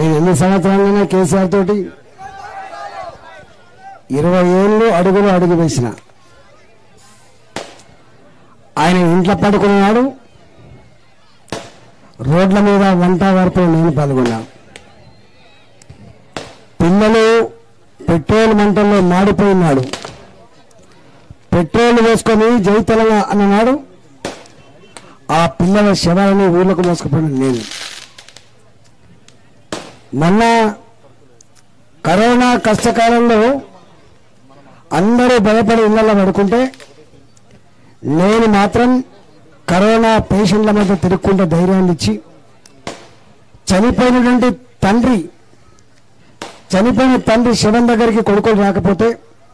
నేను ఎన్ని సంవత్సరాలైనా కేసీఆర్ తోటి 20 ఏళ్ళు అడుగు వేసిన. ఆయన ఇంట్లో పడుకున్నాడు, రోడ్ల మీద వంట వరపు నేను పాల్గొన్నా. పిల్లలు పెట్రోల్ మంటల్లో మాడిపోయినాడు, పెట్రోల్ వేసుకొని జై తెలంగాణ అన్నాడు. ఆ పిల్లల శవాలని ఊళ్ళకు మోసుకుపోయిన నేను. మొన్న కరోనా కష్టకాలంలో అందరూ భయపడి ఇళ్లలో పడుకుంటే నేను మాత్రం కరోనా పేషెంట్ల మధ్య తిరుక్కుంటే ధైర్యాన్ని ఇచ్చి చనిపోయిన తండ్రి శవం దగ్గరికి కొడుకులు రాకపోతే,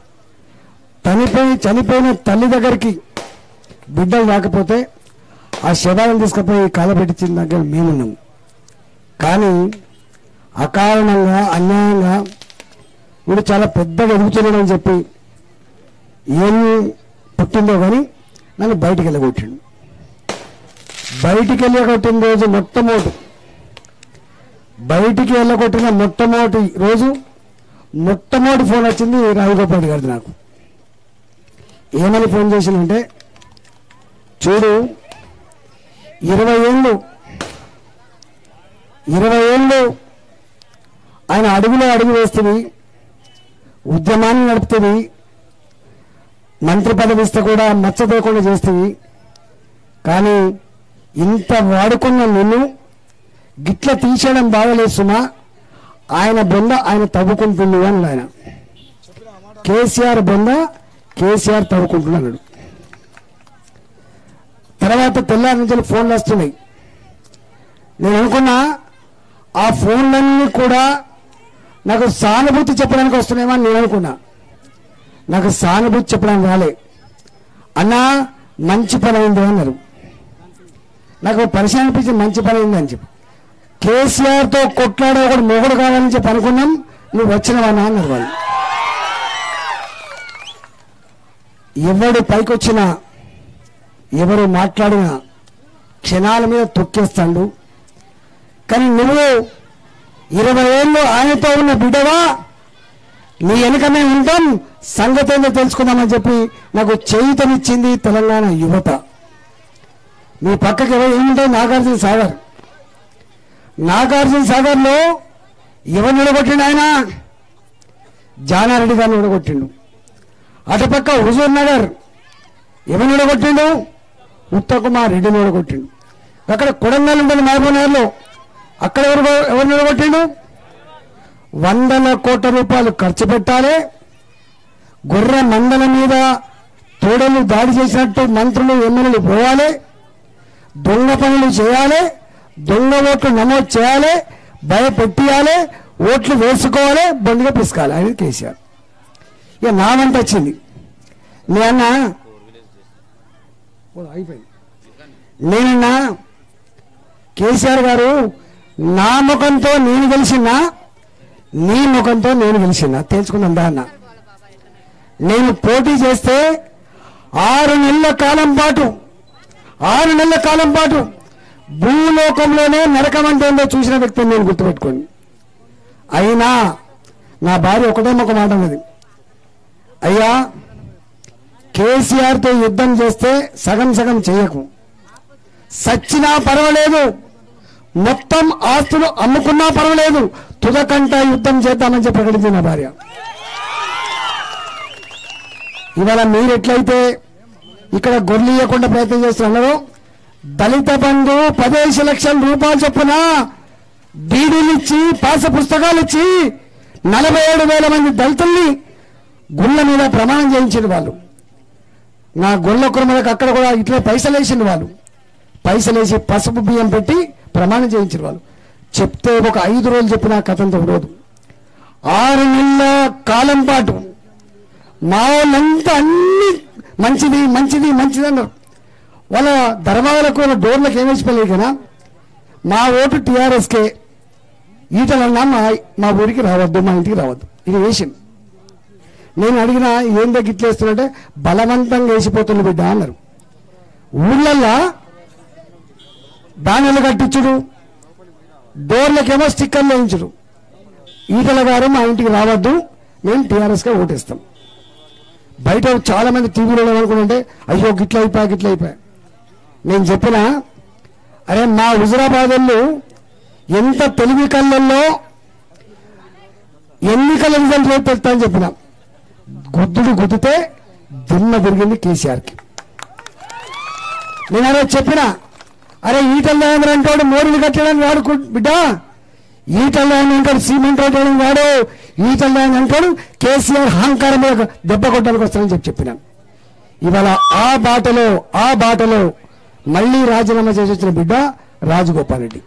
చనిపోయిన తల్లి దగ్గరికి బిడ్డలు రాకపోతే ఆ శవాలను తీసుకుపోయి కాలబెట్టించిన దగ్గర మేమున్నాం. కానీ అకారణంగా అన్యాయంగా వీడు చాలా పెద్దగా ఎదుగుతున్నాడని చెప్పి ఏం పుట్టిందో కానీ నన్ను బయటికి వెళ్ళగొట్టిండు. బయటికి వెళ్ళగొట్టిన రోజు బయటికి వెళ్ళగొట్టిన మొట్టమొదటి ఫోన్ వచ్చింది రావుగోపాల్ గారిది. నాకు ఏమని ఫోన్ చేసిందంటే, చూడు 20 ఏళ్ళు ఆయన అడుగు వేస్తుంది, ఉద్యమాన్ని నడుపుతుంది, మంత్రి పదవి ఇస్తే కూడా మచ్చపోకుండా చేస్తుంది. కానీ ఇంత వాడుకున్న నిన్ను గిట్ల తీసేయడం బాగలేదు సుమా, ఆయన బొంద ఆయన తవ్వుకుంటుంది అని ఆయన. కేసీఆర్ బొంద కేసీఆర్ తవ్వుకుంటున్నాడు. తర్వాత తెల్లారి నుంచి ఫోన్లు వస్తున్నాయి. నేను అనుకున్నా ఆ ఫోన్లన్నీ కూడా నాకు సానుభూతి చెప్పడానికి వస్తున్నాయేమో అని నేను అనుకున్నా. నాకు సానుభూతి చెప్పడానికి రాలే. అన్నా మంచి పని అయింది అన్నారు. నాకు పరిచయం అనిపించింది, మంచి పని అయింది అని చెప్పి. కేసీఆర్తో కొట్లాడే ఒకటి మొగుడు కావాలని చెప్పి అనుకున్నాం, నువ్వు వచ్చినవన్నా అన్నారు వాళ్ళు. ఎవడు పైకి వచ్చినా ఎవరు మాట్లాడినా క్షణాల మీద తొక్కేస్తాడు. కానీ నువ్వు 20 ఏళ్ళు ఆయనతో ఉన్న బిడ్డవా, నీ వెనుక మేము ఉంటాం, సంగతి ఏందో తెలుసుకుందామని చెప్పి నాకు చేయుతనిచ్చింది తెలంగాణ యువత. మీ పక్కకి ఏముంటాయి? నాగార్జున సాగర్లో ఎవరు నిలగొట్టిండు? ఆయన జానారెడ్డి గారిని నిలగొట్టిండు. అటుపక్క హుజూర్ నగర్ ఎవరు నిలగొట్టిండు? ఉత్తమ్ కుమార్ రెడ్డిని నిలగొట్టిండు. అక్కడ కొడంగల్ ఉంటుంది మహబూబ్ నగర్లో, అక్కడ ఎవరు నిలగొట్టిండు? 100 కోట్ల రూపాయలు ఖర్చు పెట్టాలి, గొర్రె మందల మీద తోడలు దాడి చేసినట్టు మంత్రులు ఎమ్మెల్యేలు పోవాలి, దొంగ పనులు చేయాలి, దొంగ ఓట్లు నమోదు చేయాలి, భయపెట్టియాలి, ఓట్లు వేసుకోవాలి, బండిగా పిసుకాలి. అది కేసీఆర్. ఇక నా వంట వచ్చింది. నేనన్నా కేసీఆర్ గారు నా ముఖంతో నేను గెలిచినా, నీ ముఖంతో నేను గెలిచినా తెలుసుకుందాం దా అన్న. నేను పోటీ చేస్తే 6 నెలల కాలం పాటు భూలోకంలోనే నరకం అంటే ఏందో చూసిన వ్యక్తిని నేను గుర్తుపెట్టుకోండి. అయినా నా భార్య ఒకటే ఒక మాట అన్నది, అయ్యా కేసీఆర్తో యుద్ధం చేస్తే సగం చేయకు, సచ్చినా పర్వాలేదు, మొత్తం ఆస్తులు అమ్ముకున్నా పర్వాలేదు, తుదకంట యుద్ధం చేద్దామని చెప్పి ప్రకటించింది నా భార్య. ఇవాళ మీరు ఎట్లయితే ఇక్కడ గొర్రెయ్యకుండా ప్రయత్నం చేస్తున్నారో, దళిత బంధు 15 లక్షల రూపాయలు చొప్పున డీడీలు ఇచ్చి, పాస పుస్తకాలు ఇచ్చి 47,000 మంది దళితుల్ని గుళ్ళ మీద ప్రమాణం చేయించింది వాళ్ళు. నా గొల్ల కుర్మలకు అక్కడ కూడా ఇట్లా పైసలు వేసింది వాళ్ళు. పైసలేసి పసుపు బియ్యం పెట్టి ప్రమాణం చేయించారు వాళ్ళు. చెప్తే ఒక 5 రోజులు చెప్పిన కథంతో రోజు 6 నెలల కాలం పాటు మా వాళ్ళంతా అన్ని మంచిది అన్నారు. వాళ్ళ ధర్మాలకు వాళ్ళ డోర్లకు ఏం వేసిపోలేదు కదా, మా ఓటు టీఆర్ఎస్కే, ఈటలన్నా మా ఊరికి రావద్దు, మా ఇంటికి రావద్దు, ఇది వేసింది. నేను అడిగినా ఏం దగ్గర ఇట్లా వేస్తున్నట్టే, బలవంతంగా వేసిపోతుంది బిడ్డ అన్నారు. ఊళ్ళల్లా బ్యానర్లు కట్టించుడు, డోర్లకేమో స్టిక్కర్లు వేయించరు. ఈటల గారు మా ఇంటికి రావద్దు, మేము టీఆర్ఎస్గా ఓటేస్తాం. బయట చాలా మంది టీవీలో ఏమనుకుంటే అయ్యో గిట్ల అయిపోయా. నేను చెప్పినా అరే మా హుజురాబాద్ వాళ్ళు ఎంత తెలివి కళ్ళల్లో ఎన్నికల రిజల్ట్ రేపు పెడతా అని చెప్పిన. గుద్దితే దిమ్మ తిరిగింది కేసీఆర్కి. నేను అరే చెప్పిన అరే ఈటల రాజేంద్ర అంటాడు మోరీలు కట్టడానికి వాడు బిడ్డ, ఈటల రాజేంద్ర అంటాడు సిమెంట్ రోడ్డు వాడు, ఈటల రాజేంద్ర అంటాడు కేసీఆర్ అహంకారం మీద దెబ్బ కొట్టడానికి వస్తానని చెప్పినాను. ఇవాళ ఆ బాటలో మళ్ళీ రాజీనామా చేసి వచ్చిన బిడ్డ రాజగోపాల్ రెడ్డి.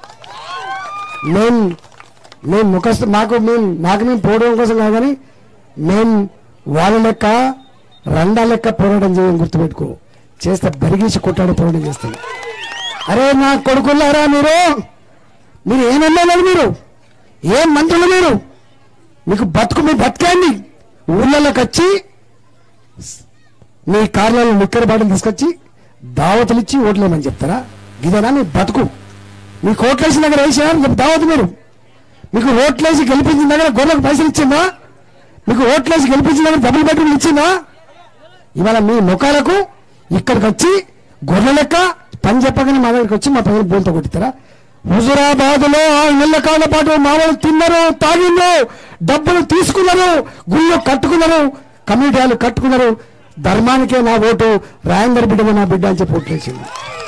మేము మేము పోవడం కోసం కాదని మేము వాళ్ళ లెక్క రండా లెక్క పోరాటం చేయడం గుర్తుపెట్టుకో. చేస్తే బరిగీసి కొట్టాడు పోరాటం చేస్తాను. అరే నా కొడుకున్నారా మీరు ఏమన్నా మీరు ఏం మంత్రులు మీకు మీ బతకండి ఊళ్ళలోకి వచ్చి మీ కార్లలో లిక్కర్ బాటిల్ తీసుకొచ్చి దావతులు ఇచ్చి ఓట్లేమని చెప్తారా? ఇదేనా మీ బతుకు? మీకు ఓట్లేసిన దగ్గర వేసినా దావత్ మీకు ఓట్లేసి గెలిపించిన దగ్గర గొర్రెలకు పైసలు ఇచ్చిందా? మీకు ఓట్లేసి గెలిపించిన దగ్గర డబుల్ బెడ్రూమ్ ఇచ్చిందా? ఇవాళ మీ ముఖాలకు ఇక్కడికి వచ్చి గొర్రె లెక్క పని చెప్పగానే మా దగ్గరికి వచ్చి మా ప్రజలు బోల్తో కొట్టిస్తారా? హుజురాబాద్ లో 6 నెలల కాలం పాటు మా వాళ్ళు తిన్నారు, తాగిండ్రు, డబ్బులు తీసుకున్నారు, గుళ్ళు కట్టుకున్నారు, కమ్యూనిటీ హాలు కట్టుకున్నారు. ధర్మానికే నా ఓటు, రాజేందర్ బిడ్డ నా బిడ్డ అని చెప్పి ఓట్లేసింది.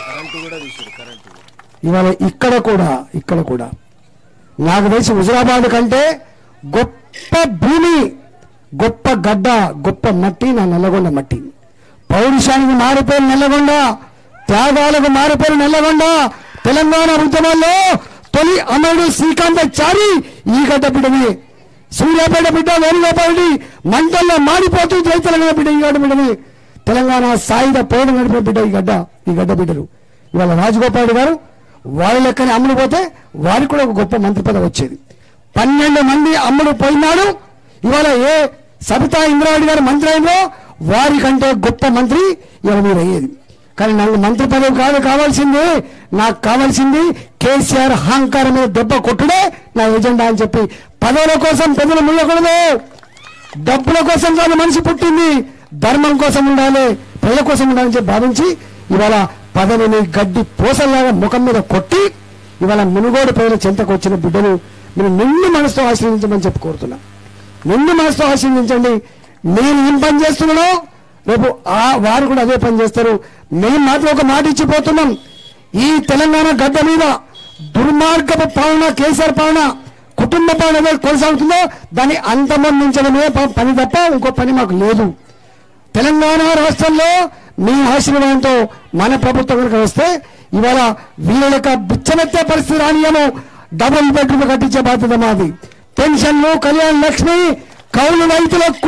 ఇవాళ ఇక్కడ కూడా నాకు తెలిసి హుజురాబాద్ కంటే గొప్ప భూమి, గొప్ప గడ్డ, గొప్ప మట్టి నా నల్లగొండ మట్టి. పౌరుషానికి మారిపోయిన నల్లగొండ, త్యాగాలకు మారిపోయిన నల్లగొండ. తెలంగాణ ఉద్యమాల్లో తొలి అమరుడు శ్రీకాంతాచారి ఈ గడ్డ బిడ్డని, సూర్యాపేట బిడ్డ వేణుగోపాల్ రెడ్డి మంటల్లో మాడిపోతూ జై తెలంగాణ బిడ్డ ఈ గడ్డ బిడ్డని, తెలంగాణ సాయుధ పోరాటం నడిపిన బిడ్డ ఈ గడ్డ బిడ్డలు. ఇవాళ రాజగోపాల్ రెడ్డి గారు వాళ్ళ లెక్కని అమ్ముడు పోతే వారికి కూడా ఒక గొప్ప మంత్రి పదవి వచ్చేది. 12 మంది అమ్ముడు పోయినాడు. ఇవాళ ఏ సబితా ఇంద్రారెడ్డి గారు మంత్రి అయినో వారికంటే గొప్ప మంత్రి ఇవాళ మీరు అయ్యేది. కానీ నాకు మంత్రి పదవి కావాల్సింది, నాకు కావాల్సింది కేసీఆర్ అహంకారం మీద దెబ్బ కొట్టుడే నా ఎజెండా అని చెప్పి, పదవుల కోసం ప్రజలు ముళ్ళకూడదు, డబ్బుల కోసం కాదు మనిషి పుట్టింది, ధర్మం కోసం ఉండాలి, ప్రజల కోసం ఉండాలని చెప్పి భావించి ఇవాళ పదవిని గడ్డి పూసల్లాగా ముఖం మీద కొట్టి ఇవాళ మునుగోడు ప్రజల చెంతకు వచ్చిన బిడ్డలు మీరు నిండు మనసుతో ఆశీర్వదించమని చెప్పి కోరుతున్నా. నిండు మనసుతో ఆశీర్వదించండి. నేను ఏం పని చేస్తున్నానో రేపు వారు కూడా అదే పని చేస్తారు. మేము మాత్రం ఒక మాట ఇచ్చిపోతున్నాం. ఈ తెలంగాణ గడ్డ మీద దుర్మార్గపు పాలన, కేసీఆర్ పాలన, కుటుంబ పాలన కొనసాగుతుందో దాన్ని అంతమొందించడమే పని తప్ప ఇంకో పని మాకు లేదు. తెలంగాణ రాష్ట్రంలో మీ ఆశీర్వాదంతో మన ప్రభుత్వం కనుక వస్తే ఇవాళ వీళ్ళక బిచ్చమెత్తే పరిస్థితి రానియము. డబుల్ బెడ్రూమ్ కట్టించే బాధ్యత మాది. పెన్షన్లు, కళ్యాణ లక్ష్మి, కౌలు రైతులకు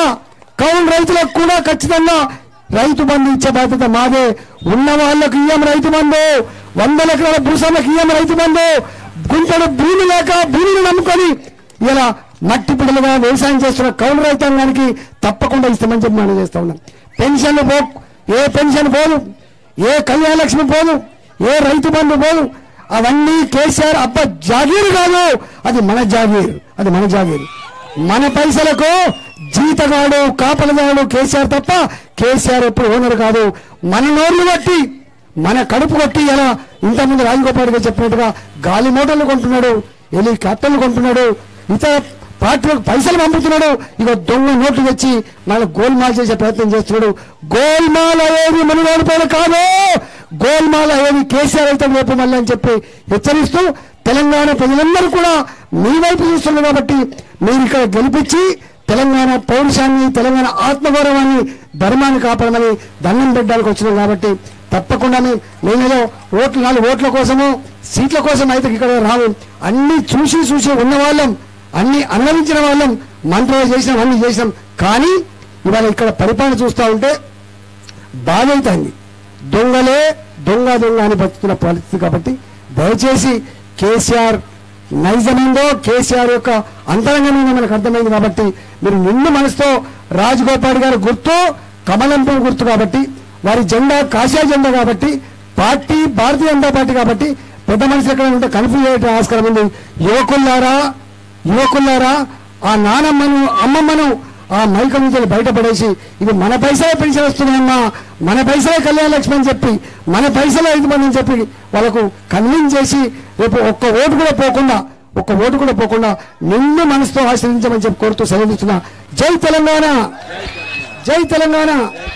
కూడా ఖచ్చితంగా రైతు బంధు ఇచ్చే బాధ్యత మాదే. ఉన్న వాళ్ళకు ఇయ్యం రైతు బంధు, 100 ఎకరాల భూస్వాములకు ఇయ్యం రైతు బంధు. గుంటడు భూమి లేక భూమిని నమ్ముకొని ఇలా మట్టి పిల్లలుగా వ్యవసాయం చేస్తున్న కౌలు రైతాంగానికి తప్పకుండా ఇస్తామని చెప్పి మనం చేస్తా ఉన్నాం. పెన్షన్లు ఏ పెన్షన్ పోదు, ఏ కళ్యాణ లక్ష్మి పోదు, ఏ రైతు బంధు పోదు. అవన్నీ కేసీఆర్ అబ్బ జాగీరు కాదు, అది మన జాగీరు. మన పైసలకు జీతగాడు, కాపలగాడు కేసీఆర్ తప్ప కేసీఆర్ ఎప్పుడు ఓనర్ కాదు. మన నోర్లు కొట్టి, మన కడుపు కొట్టి ఇలా ఇంతకుముందు రాజగోపాల్ గారు చెప్పినట్టుగా గాలి మోటార్లు కొంటున్నాడు, హెలికాప్టర్లు కొంటున్నాడు, ఇతర పార్టీలకు పైసలు పంపుతున్నాడు. ఇక దొంగ నోట్లు తెచ్చి మళ్ళీ గోల్మాల్ చేసే ప్రయత్నం చేస్తున్నాడు. గోల్మాల్ అయ్యేది మునుగోడు పేరు కాదు, గోల్మాల్ అయ్యేది కేసీఆర్ అయితే రేపు మళ్ళీ అని చెప్పి హెచ్చరిస్తూ తెలంగాణ ప్రజలందరూ కూడా మీ వైపు చూస్తున్నారు. కాబట్టి మీరు ఇక్కడ గెలిపించి తెలంగాణ పౌరుషాన్ని, తెలంగాణ ఆత్మగౌరవాన్ని, ధర్మాన్ని కాపాడమని దండం పెట్టడానికి వచ్చినాం. కాబట్టి తప్పకుండా మేమేదో 4 ఓట్ల కోసమో సీట్ల కోసం అయితే ఇక్కడ రావు. అన్ని చూసి ఉన్న వాళ్ళం, అన్ని అనుభవించిన వాళ్ళం, మంత్రులు చేసినాం, అన్ని చేసినాం. కానీ ఇవాళ ఇక్కడ పరిపాలన చూస్తూ ఉంటే బాధ అవుతుంది. దొంగలే దొంగ అని బతుకుతున్న పరిస్థితి. కాబట్టి దయచేసి కేసీఆర్ నైజమైందో, కేసీఆర్ యొక్క అంతరంగమైందో మనకు అర్థమైంది. కాబట్టి మీరు నిండు మనసుతో రాజగోపాల్ గారు గుర్తు కమలం పువ్వు గుర్తు కాబట్టి, వారి జెండా కాషాయ జెండా కాబట్టి, పార్టీ భారతీయ జనతా పార్టీ కాబట్టి పెద్ద మనుషులు ఎక్కడ ఉంటే కన్ఫ్యూజ్ అయ్యే ఆస్కారం ఉంది. యువకులారా ఆ నానమ్మను అమ్మమ్మను ఆ మైకం నుంచి బయటపడేసి ఇది మన పైసలే పెన్షన్ వస్తున్నాయమ్మా, మన పైసలే కళ్యాణ లక్ష్మి అని చెప్పి, మన పైసలే 5 మంది అని చెప్పి వాళ్ళకు కన్విన్స్ చేసి రేపు ఒక్క ఓటు కూడా పోకుండా నిన్ను మనసుతో ఆశ్రయించమని చెప్పి కోరుతూ సెలవిస్తున్నా. జై తెలంగాణ, జై తెలంగాణ.